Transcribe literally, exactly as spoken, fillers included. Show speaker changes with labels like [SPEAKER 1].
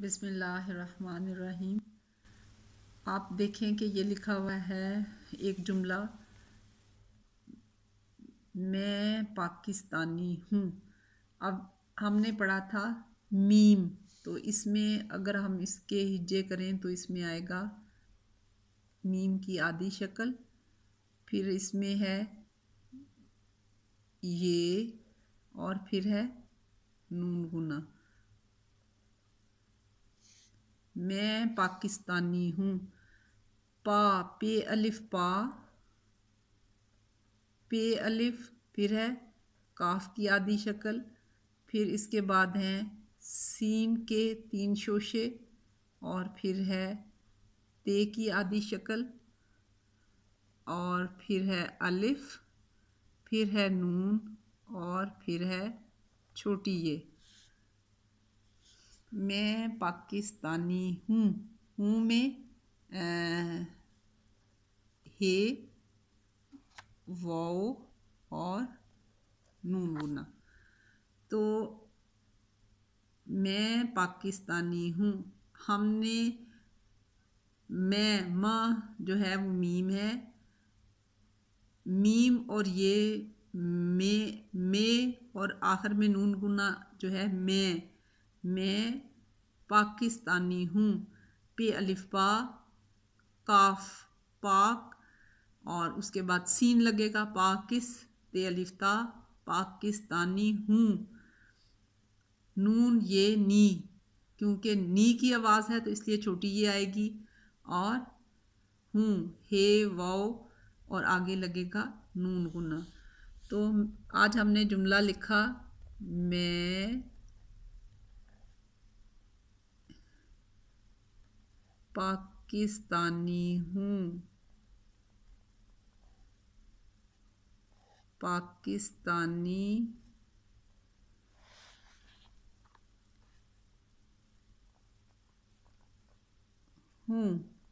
[SPEAKER 1] बिस्मिल्लाहिर्रहमानिर्रहीम। आप देखें कि ये लिखा हुआ है एक जुमला, मैं पाकिस्तानी हूँ। अब हमने पढ़ा था मीम, तो इसमें अगर हम इसके हिज्जे करें तो इसमें आएगा मीम की आधी शक्ल, फिर इसमें है ये और फिर है नून गुना। मैं पाकिस्तानी हूँ। पा पे अलिफ पा, पे अलिफ, फिर है काफ की आधी शक्ल, फिर इसके बाद हैं सीन के तीन शोशे और फिर है ते की आधी शक्ल और फिर है अलिफ, फिर है नून और फिर है छोटी ये। मैं पाकिस्तानी हूँ, हूँ में आ, हे वाओ और नून गुना। तो मैं पाकिस्तानी हूँ, हमने मैं माँ जो है वो मीम है, मीम और ये में में और आखिर में नून गुना जो है मैं मैं पाकिस्तानी हूँ। पे अलिफ पा, काफ पाक और उसके बाद सीन लगेगा पाकिस, ते अलिफ ता, पाकिस्तानी हूँ। नून ये नी, क्योंकि नी की आवाज़ है तो इसलिए छोटी ये आएगी और हूँ हे वाओ और आगे लगेगा नून गुना। तो आज हमने जुमला लिखा मैं पाकिस्तानी हूँ, पाकिस्तानी हूँ।